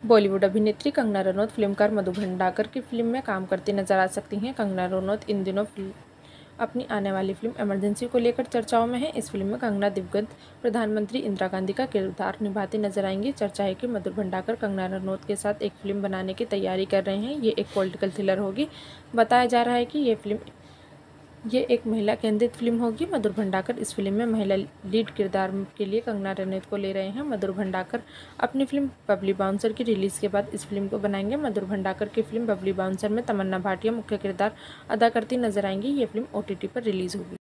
बॉलीवुड अभिनेत्री कंगना रनौत फिल्मकार मधु भंडाकर की फिल्म में काम करती नजर आ सकती हैं। कंगना रनौत इन दिनों अपनी आने वाली फिल्म इमरजेंसी को लेकर चर्चाओं में है। इस फिल्म में कंगना दिवंगत प्रधानमंत्री इंदिरा गांधी का किरदार निभाती नजर आएंगी। चर्चा है कि मधु भंडाकर कंगना रनौत के साथ एक फिल्म बनाने की तैयारी कर रहे हैं। ये एक पॉलिटिकल थ्रिलर होगी। बताया जा रहा है कि ये एक महिला केंद्रित फिल्म होगी। मधुर भंडाकर इस फिल्म में महिला लीड किरदार के लिए कंगना रनौत को ले रहे हैं। मधुर भंडाकर अपनी फिल्म बबली बाउंसर की रिलीज के बाद इस फिल्म को बनाएंगे। मधुर भंडाकर की फिल्म बबली बाउंसर में तमन्ना भाटिया मुख्य किरदार अदा करती नजर आएंगी। ये फिल्म OTT पर रिलीज होगी।